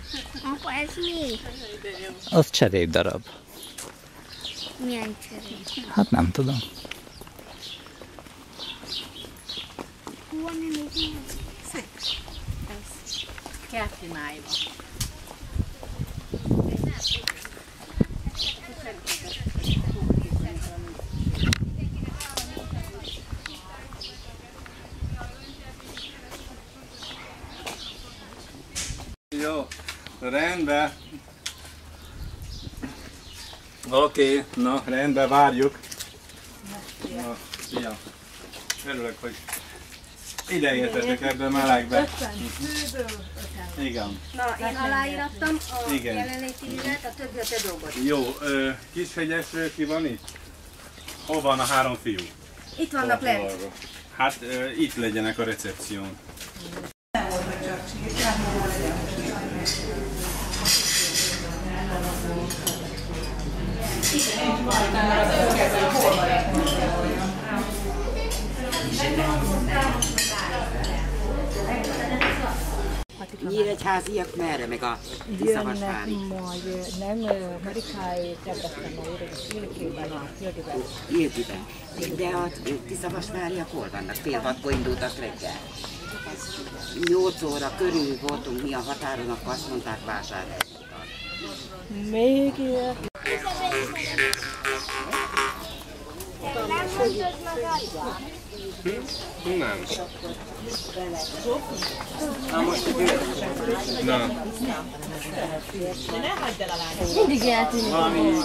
Apa, ez mi? Az cserépdarab. Milyen cserép? Hát nem tudom. Hú, ami még nem. Ez kerti májva. Jó, rendben. Oké, na rendben, várjuk. Na, szia. Örülök, hogy ideértetek ebbe a melegbe. Igen. Na, én aláírattam a Igen. jelenléti vizet, a többi a te dolgod. Jó, Kishegyesről ki van itt? Hol van a 3 fiú? Itt vannak lent. Hát itt legyenek a recepción. Nyíregyháziak merre, meg a Tiszavasvári? Majd nem Marikai Debrecenben érik, Ilkében a Hildiben. Ildiben. De a Tiszavasváriak hol vannak? Fél 6-kor indultak reggel. 8 óra körül voltunk mi a határon, akkor azt mondták vásárolni. Még ilyen. Nem mondod magadba? Nem. Na most Na. Mindig eltűnik. Valami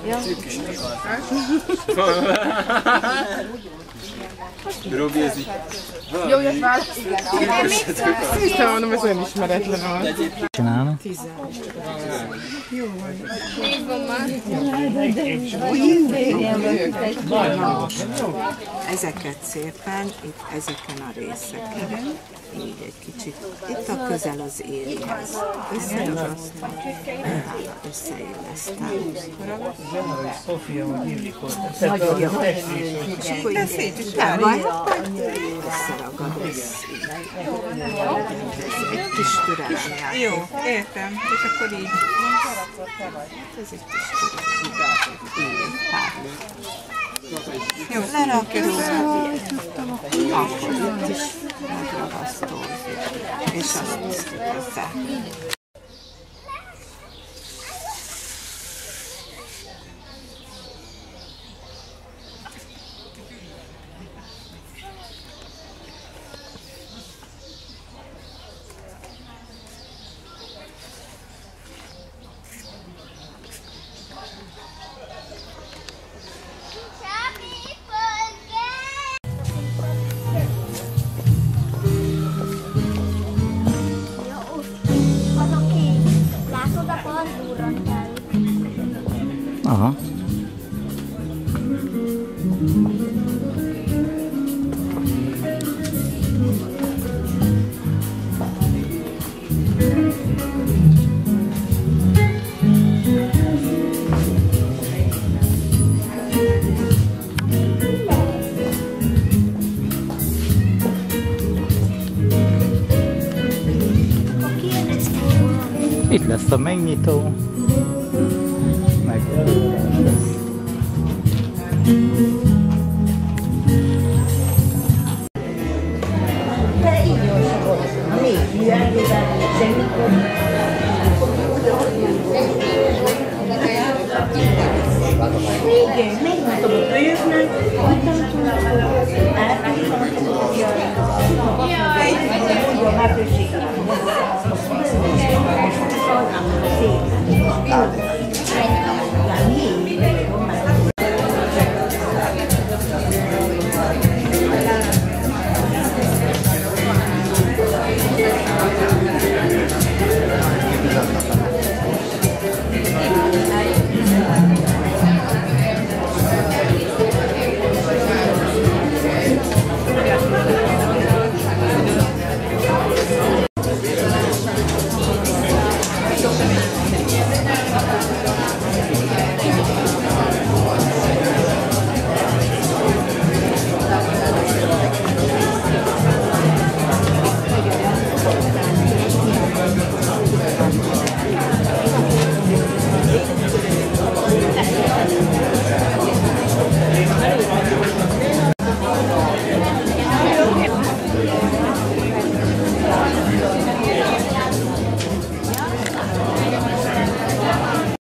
Robi, ez így... Jó, jött válasz? Igen. Hiszem, mondom, ez olyan ismeretlen volt. Csinálom? 10. Négy van már. Ezeket szépen, itt ezeken a részeken, így egy kicsit, itt a közel az élihez, összeragasztva, összeillesztem. Sofia, hogy hívjuk hozzá. És akkor így összeragadom, egy kis türelmi. Jó, értem, és akkor így. Ez egy kis türelmi. Jó, lerakjuk, akkor itt is megragasztózik, és azt össze. Aha. Itt lesz a megnyitó. Meg